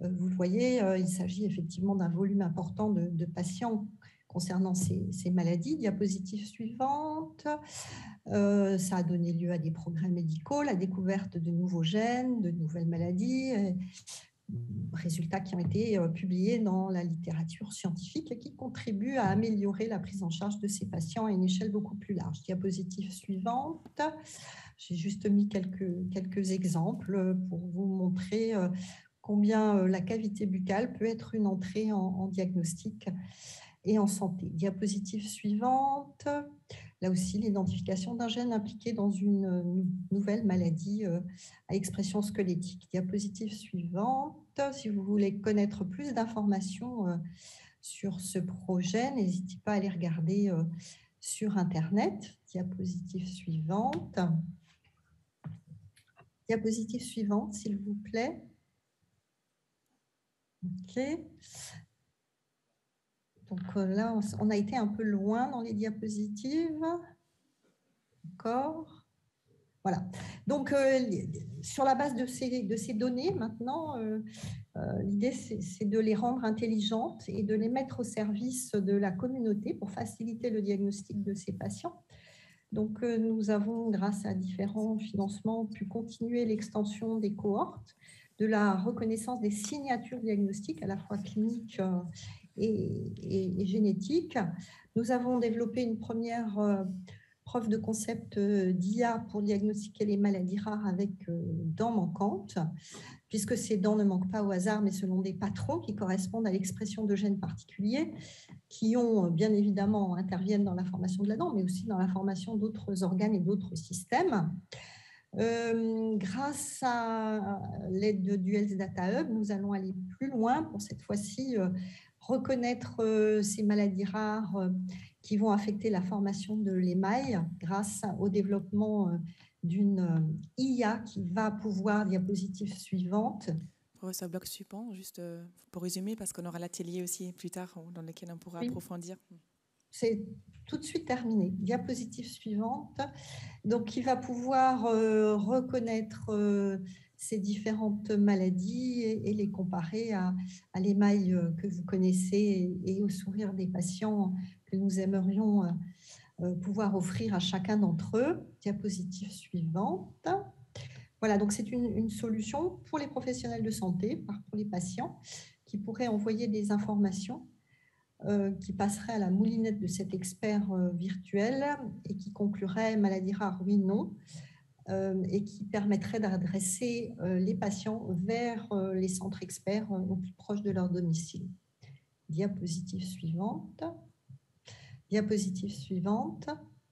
Vous le voyez, il s'agit effectivement d'un volume important de patients concernant ces maladies. Diapositive suivante. Ça a donné lieu à des progrès médicaux, la découverte de nouveaux gènes, de nouvelles maladies, résultats qui ont été publiés dans la littérature scientifique et qui contribuent à améliorer la prise en charge de ces patients à une échelle beaucoup plus large. Diapositive suivante. J'ai juste mis quelques exemples pour vous montrer combien la cavité buccale peut être une entrée en diagnostic et en santé. Diapositive suivante. Là aussi, l'identification d'un gène impliqué dans une nouvelle maladie à expression squelettique. Diapositive suivante. Si vous voulez connaître plus d'informations sur ce projet, n'hésitez pas à aller regarder sur Internet. Diapositive suivante. Diapositive suivante, s'il vous plaît. OK. Donc là, on a été un peu loin dans les diapositives. Encore. Voilà. Donc, sur la base de ces données, maintenant, l'idée, c'est de les rendre intelligentes et de les mettre au service de la communauté pour faciliter le diagnostic de ces patients. Donc, nous avons, grâce à différents financements, pu continuer l'extension des cohortes, de la reconnaissance des signatures diagnostiques, à la fois cliniques et génétiques. Nous avons développé une première preuve de concept d'IA pour diagnostiquer les maladies rares avec dents manquantes, puisque ces dents ne manquent pas au hasard, mais selon des patrons qui correspondent à l'expression de gènes particuliers, qui bien évidemment interviennent dans la formation de la dent, mais aussi dans la formation d'autres organes et d'autres systèmes. Grâce à l'aide du Health Data Hub, nous allons aller plus loin pour cette fois-ci reconnaître ces maladies rares qui vont affecter la formation de l'émail grâce au développement d'une IA qui va pouvoir, diapositive suivante. Professeur Bloch-Suppan, juste pour résumer, parce qu'on aura l'atelier aussi plus tard dans lequel on pourra approfondir. C'est tout de suite terminé. Diapositive suivante. Donc, il va pouvoir reconnaître ces différentes maladies et les comparer à l'émail que vous connaissez et au sourire des patients que nous aimerions pouvoir offrir à chacun d'entre eux. Diapositive suivante. Voilà, donc c'est une solution pour les professionnels de santé, pour les patients, qui pourraient envoyer des informations qui passerait à la moulinette de cet expert virtuel et qui conclurait maladie rare, oui, non, et qui permettrait d'adresser les patients vers les centres experts au plus proche de leur domicile. Diapositive suivante. Diapositive suivante.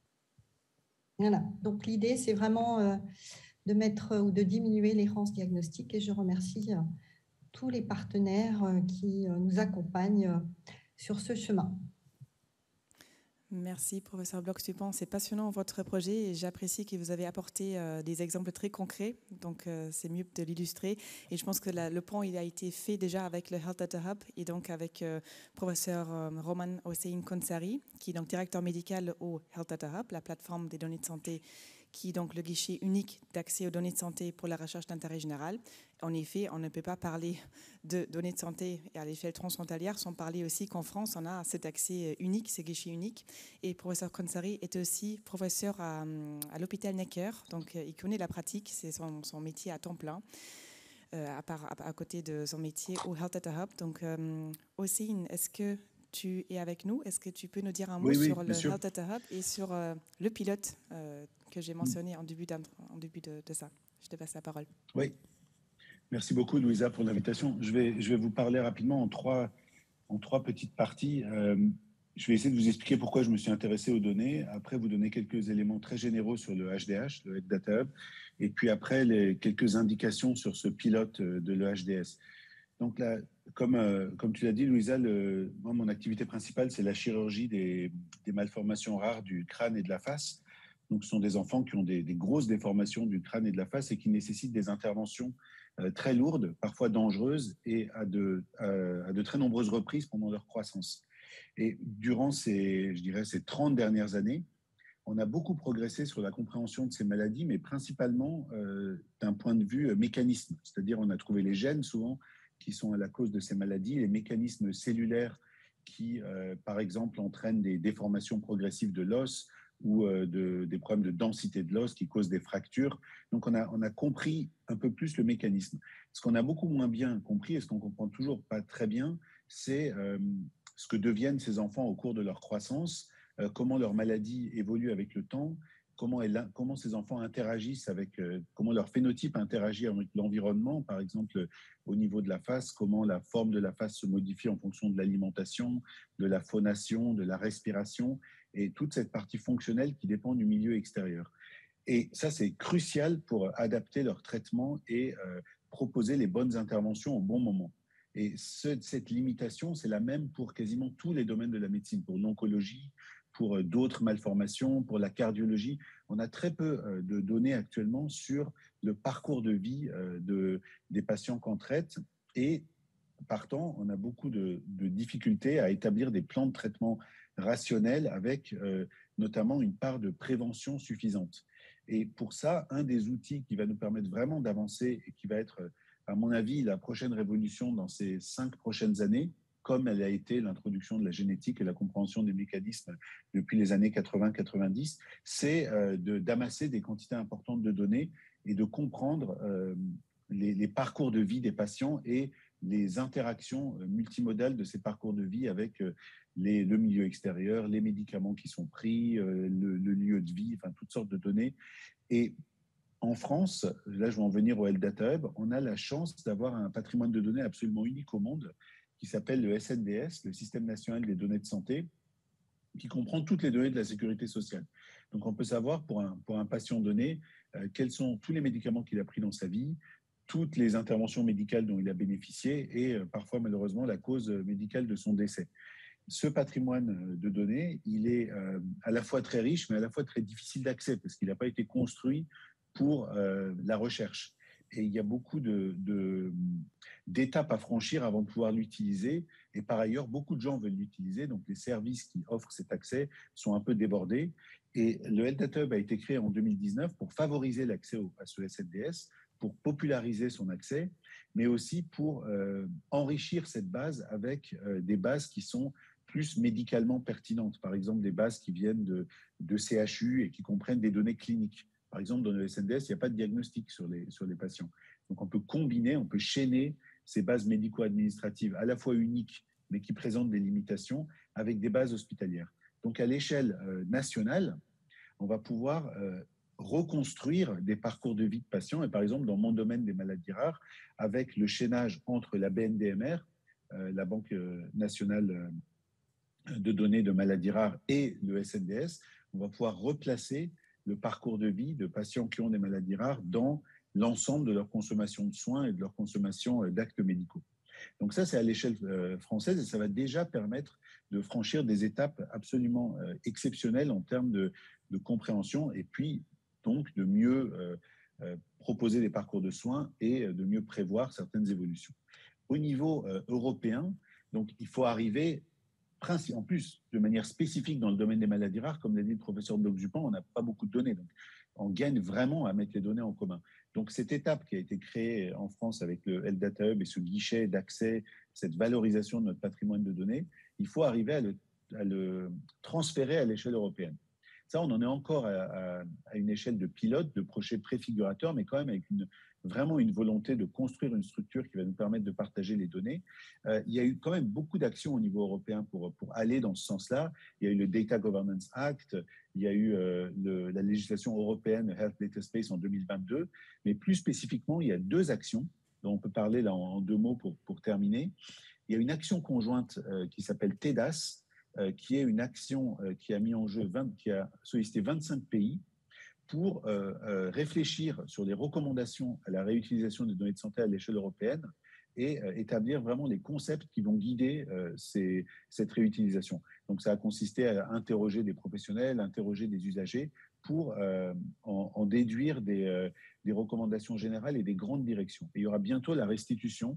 Voilà, donc l'idée, c'est vraiment de mettre ou de diminuer l'errance diagnostique et je remercie tous les partenaires qui nous accompagnent sur ce chemin. Merci, professeur Bloch-Suppan. C'est passionnant votre projet et j'apprécie que vous avez apporté des exemples très concrets. Donc, c'est mieux de l'illustrer. Et je pense que le pont il a été fait déjà avec le Health Data Hub et donc avec professeur Roman Hossein Konsari, qui est donc directeur médical au Health Data Hub, la plateforme des données de santé qui est donc le guichet unique d'accès aux données de santé pour la recherche d'intérêt général. En effet, on ne peut pas parler de données de santé à l'échelle transfrontalière sans parler aussi qu'en France, on a cet accès unique, ce guichet unique. Et professeur Konsari est aussi professeur à l'hôpital Necker, donc il connaît la pratique, c'est son métier à temps plein, à côté de son métier au Health Data Hub. Donc, Hossein, est-ce que tu es avec nous? Est-ce que tu peux nous dire un mot sur le Health Data Hub et sur le pilote que j'ai mentionné en début de ça? Je te passe la parole. Oui. Merci beaucoup, Louisa, pour l'invitation. Je vais vous parler rapidement en trois petites parties. Je vais essayer de vous expliquer pourquoi je me suis intéressé aux données. Après, vous donner quelques éléments très généraux sur le HDH, le Health Data Hub. Et puis après, quelques indications sur ce pilote de l'EHDS. Donc là, comme tu l'as dit, Louisa, moi, mon activité principale, c'est la chirurgie des malformations rares du crâne et de la face. Donc, ce sont des enfants qui ont des grosses déformations du crâne et de la face et qui nécessitent des interventions très lourdes, parfois dangereuses et à de très nombreuses reprises pendant leur croissance. Et durant ces 30 dernières années, on a beaucoup progressé sur la compréhension de ces maladies, mais principalement d'un point de vue mécanisme. C'est-à-dire on a trouvé les gènes souvent qui sont à la cause de ces maladies, les mécanismes cellulaires qui, par exemple, entraînent des déformations progressives de l'os ou des problèmes de densité de l'os qui causent des fractures. Donc, on a compris un peu plus le mécanisme. Ce qu'on a beaucoup moins bien compris et ce qu'on comprend toujours pas très bien, c'est ce que deviennent ces enfants au cours de leur croissance, comment leur maladie évolue avec le temps, comment ces enfants interagissent avec, comment leur phénotype interagit avec l'environnement, par exemple au niveau de la face, comment la forme de la face se modifie en fonction de l'alimentation, de la phonation, de la respiration, et toute cette partie fonctionnelle qui dépend du milieu extérieur. Et ça, c'est crucial pour adapter leur traitement et proposer les bonnes interventions au bon moment. Et cette limitation, c'est la même pour quasiment tous les domaines de la médecine, pour l'oncologie, pour d'autres malformations, pour la cardiologie. On a très peu de données actuellement sur le parcours de vie des patients qu'on traite. Et partant, on a beaucoup de difficultés à établir des plans de traitement rationnels avec notamment une part de prévention suffisante. Et pour ça, un des outils qui va nous permettre vraiment d'avancer et qui va être, à mon avis, la prochaine révolution dans ces 5 prochaines années, comme elle a été l'introduction de la génétique et la compréhension des mécanismes depuis les années 80-90, c'est d'amasser des quantités importantes de données et de comprendre les parcours de vie des patients et les interactions multimodales de ces parcours de vie avec le milieu extérieur, les médicaments qui sont pris, le lieu de vie, enfin toutes sortes de données. Et en France, là je vais en venir au Health Data Hub, on a la chance d'avoir un patrimoine de données absolument unique au monde qui s'appelle le SNDS, le Système national des données de santé, qui comprend toutes les données de la sécurité sociale. Donc on peut savoir pour un patient donné quels sont tous les médicaments qu'il a pris dans sa vie, toutes les interventions médicales dont il a bénéficié et parfois malheureusement la cause médicale de son décès. Ce patrimoine de données, il est à la fois très riche mais à la fois très difficile d'accès parce qu'il n'a pas été construit pour la recherche. Et il y a beaucoup d'étapes à franchir avant de pouvoir l'utiliser. Et par ailleurs, beaucoup de gens veulent l'utiliser. Donc, les services qui offrent cet accès sont un peu débordés. Et le Health Data Hub a été créé en 2019 pour favoriser l'accès à ce SNDS, pour populariser son accès, mais aussi pour enrichir cette base avec des bases qui sont plus médicalement pertinentes. Par exemple, des bases qui viennent de CHU et qui comprennent des données cliniques. Par exemple, dans le SNDS, il n'y a pas de diagnostic sur les patients. Donc, on peut combiner, on peut chaîner ces bases médico-administratives à la fois uniques, mais qui présentent des limitations, avec des bases hospitalières. Donc, à l'échelle nationale, on va pouvoir reconstruire des parcours de vie de patients. Et par exemple, dans mon domaine des maladies rares, avec le chaînage entre la BNDMR, la Banque nationale de données de maladies rares, et le SNDS, on va pouvoir replacer le parcours de vie de patients qui ont des maladies rares dans l'ensemble de leur consommation de soins et de leur consommation d'actes médicaux. Donc ça, c'est à l'échelle française et ça va déjà permettre de franchir des étapes absolument exceptionnelles en termes de compréhension et puis donc de mieux proposer des parcours de soins et de mieux prévoir certaines évolutions. Au niveau européen, donc il faut arriver en plus, de manière spécifique dans le domaine des maladies rares, comme l'a dit le professeur Bloch-Dupont, on n'a pas beaucoup de données. Donc, on gagne vraiment à mettre les données en commun. Donc, cette étape qui a été créée en France avec le Health Data Hub et ce guichet d'accès, cette valorisation de notre patrimoine de données, il faut arriver à le transférer à l'échelle européenne. Ça, on en est encore à une échelle de pilote, de projet préfigurateur, mais quand même avec vraiment une volonté de construire une structure qui va nous permettre de partager les données. Il y a eu quand même beaucoup d'actions au niveau européen pour aller dans ce sens-là. Il y a eu le Data Governance Act, il y a eu la législation européenne Health Data Space en 2022, mais plus spécifiquement, il y a 2 actions dont on peut parler là en 2 mots pour terminer. Il y a une action conjointe qui s'appelle TEDAS, qui est une action qui a mis en jeu, qui a sollicité 25 pays pour réfléchir sur les recommandations à la réutilisation des données de santé à l'échelle européenne et établir vraiment les concepts qui vont guider cette réutilisation. Donc, ça a consisté à interroger des professionnels, interroger des usagers pour en déduire des recommandations générales et des grandes directions. Et il y aura bientôt la restitution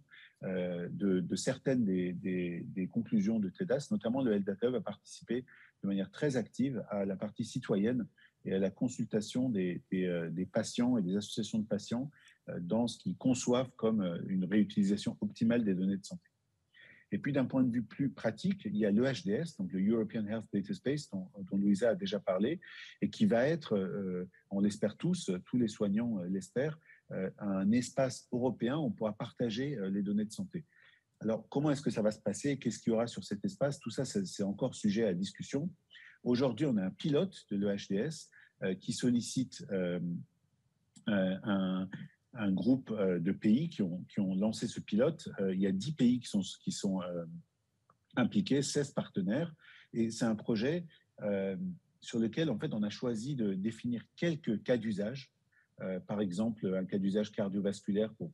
de certaines des conclusions de TEDAS, notamment le Health Data va participer de manière très active à la partie citoyenne et à la consultation des patients et des associations de patients dans ce qu'ils conçoivent comme une réutilisation optimale des données de santé. Et puis, d'un point de vue plus pratique, il y a l'EHDS, donc le European Health Data Space, dont Louisa a déjà parlé, et qui va être, on l'espère tous les soignants l'espèrent, un espace européen où on pourra partager les données de santé. Alors, comment est-ce que ça va se passer? Qu'est-ce qu'il y aura sur cet espace? Tout ça, c'est encore sujet à discussion. Aujourd'hui, on a un pilote de l'EHDS qui sollicite un groupe de pays qui ont lancé ce pilote. Il y a 10 pays qui sont impliqués, 16 partenaires. Et c'est un projet sur lequel, en fait, on a choisi de définir quelques cas d'usage. Par exemple, un cas d'usage cardiovasculaire pour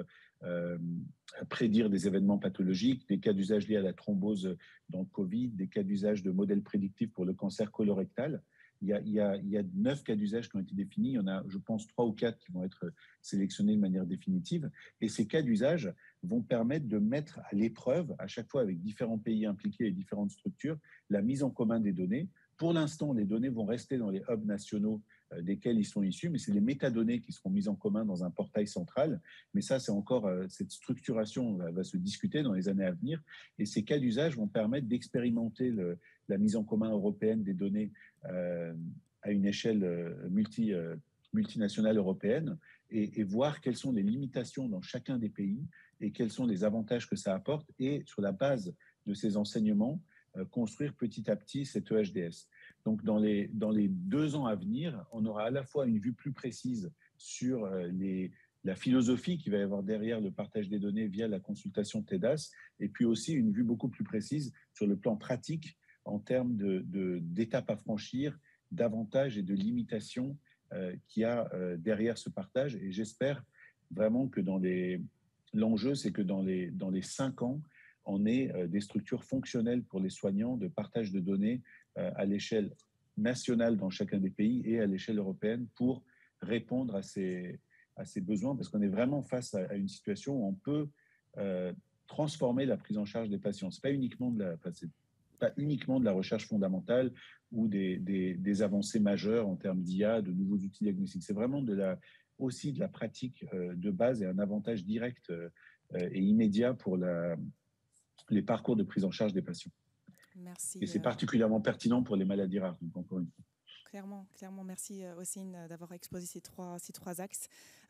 prédire des événements pathologiques, des cas d'usage liés à la thrombose dans le Covid, des cas d'usage de modèles prédictifs pour le cancer colorectal. Il y a 9 cas d'usage qui ont été définis. Il y en a, je pense, 3 ou 4 qui vont être sélectionnés de manière définitive. Et ces cas d'usage vont permettre de mettre à l'épreuve, à chaque fois avec différents pays impliqués et différentes structures, la mise en commun des données. Pour l'instant, les données vont rester dans les hubs nationaux desquels ils sont issus, mais c'est les métadonnées qui seront mises en commun dans un portail central. Mais ça, c'est encore, cette structuration va se discuter dans les années à venir. Et ces cas d'usage vont permettre d'expérimenter la mise en commun européenne des données à une échelle multinationale européenne et voir quelles sont les limitations dans chacun des pays et quels sont les avantages que ça apporte. Et sur la base de ces enseignements, construire petit à petit cette EHDS. Donc, dans les 2 ans à venir, on aura à la fois une vue plus précise sur la philosophie qu'il va y avoir derrière le partage des données via la consultation TEDAS, et puis aussi une vue beaucoup plus précise sur le plan pratique en termes d'étapes à franchir, d'avantages et de limitations qu'il y a derrière ce partage. Et j'espère vraiment que l'enjeu, c'est que dans les 5 ans, on ait des structures fonctionnelles pour les soignants de partage de données à l'échelle nationale dans chacun des pays et à l'échelle européenne pour répondre à ces besoins, parce qu'on est vraiment face à une situation où on peut transformer la prise en charge des patients. Ce n'est pas uniquement de la recherche fondamentale ou des avancées majeures en termes d'IA, de nouveaux outils diagnostiques. C'est vraiment aussi de la pratique de base et un avantage direct et immédiat pour les parcours de prise en charge des patients. Merci. Et c'est particulièrement pertinent pour les maladies rares, donc encore une fois. Clairement, merci Hossein d'avoir exposé ces trois axes.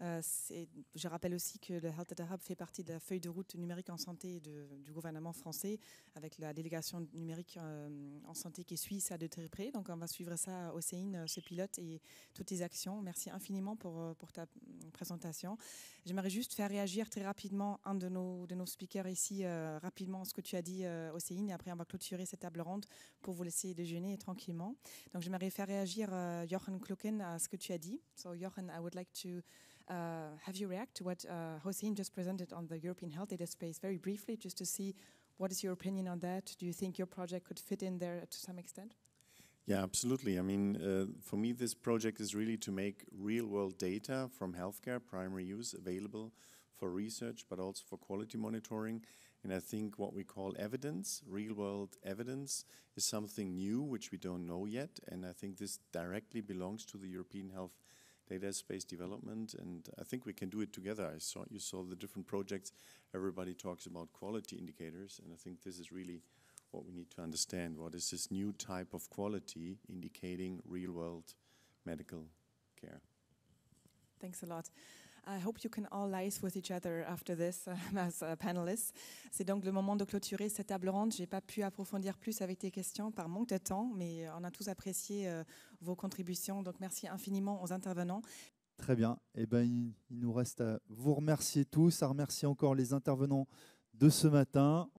Je rappelle aussi que le Health Data Hub fait partie de la feuille de route numérique en santé du gouvernement français, avec la délégation numérique en santé qui suit ça de très près. Donc on va suivre ça, Hossein, ce pilote et toutes tes actions. Merci infiniment pour ta présentation. J'aimerais juste faire réagir très rapidement un de nos speakers ici, rapidement ce que tu as dit, Hossein, et après on va clôturer cette table ronde pour vous laisser déjeuner tranquillement. Donc j'aimerais faire réagir Jochen Klucken à ce que tu as dit. So Jochen, I would like to have you react to what Hossein just presented on the European Health Data Space very briefly, just to see what is your opinion on that. Do you think your project could fit in there to some extent? Yeah, absolutely. I mean, for me, this project is really to make real-world data from healthcare, primary use, available for research, but also for quality monitoring. And I think what we call evidence, real-world evidence, is something new which we don't know yet. And I think this directly belongs to the European Health Data Space development. And I think we can do it together. You saw the different projects. Everybody talks about quality indicators. And I think this is really what we need to understand. What is this new type of quality indicating real-world medical care? Thanks a lot. I hope you can all liaise with each other after this as panelists. C'est donc le moment de clôturer cette table ronde. Je n'ai pas pu approfondir plus avec tes questions par manque de temps, mais on a tous apprécié vos contributions. Donc merci infiniment aux intervenants. Très bien. Eh ben, il nous reste à vous remercier tous, à remercier encore les intervenants de ce matin.